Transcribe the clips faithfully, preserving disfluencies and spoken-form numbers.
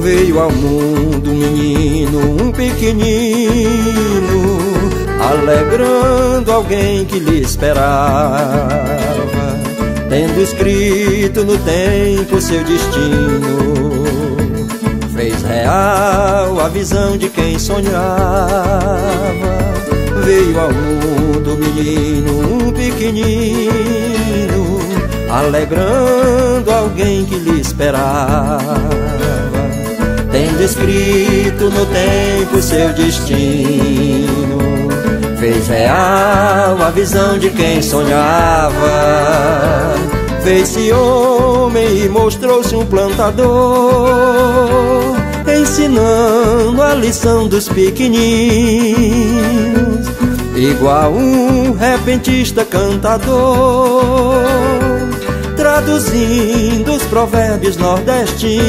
Veio ao mundo um menino, um pequenino, alegrando alguém que lhe esperava, tendo escrito no tempo seu destino. Fez real a visão de quem sonhava. Veio ao mundo um menino, um pequenino, alegrando alguém que lhe esperava, tendo escrito no tempo seu destino. Fez real a visão de quem sonhava. Fez-se homem e mostrou-se um plantador, ensinando a lição dos pequeninos, igual um repentista cantador, traduzindo os provérbios nordestinos,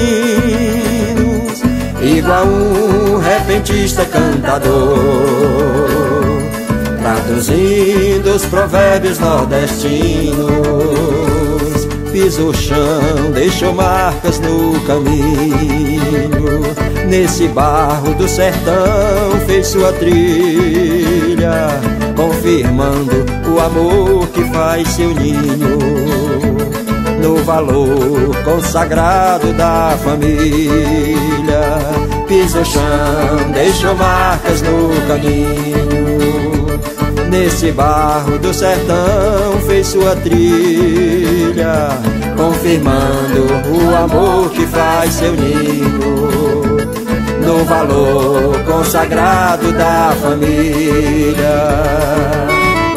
igual um repentista cantador, traduzindo os provérbios nordestinos. Pisou o chão, deixou marcas no caminho, nesse barro do sertão fez sua trilha, confirmando o amor que faz seu ninho, no valor consagrado da família. Pisou o chão, deixou marcas no caminho, nesse barro do sertão fez sua trilha, confirmando o amor que faz seu ninho, no valor consagrado da família.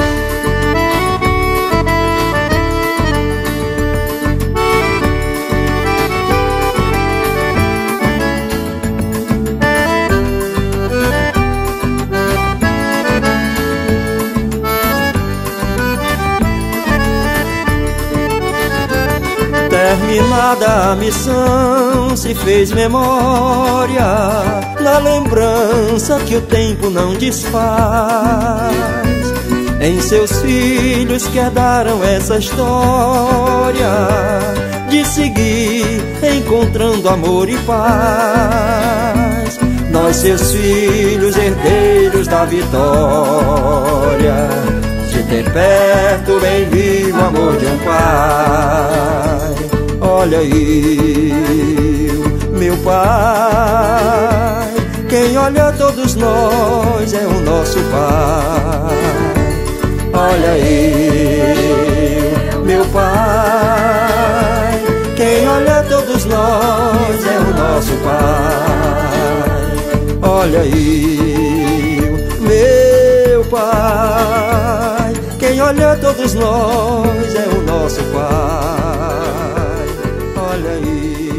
Terminada a missão, se fez memória na lembrança que o tempo não desfaz, em seus filhos que herdaram essa história de seguir encontrando amor e paz. Nós, seus filhos, herdeiros da vitória, de ter perto bem vivo o amor de um pai. Olha aí, meu pai, quem olha todos nós é o nosso pai. Olha aí, meu pai, quem olha todos nós é o nosso pai. Olha aí, meu pai, quem olha todos nós é o nosso pai. Olha aí.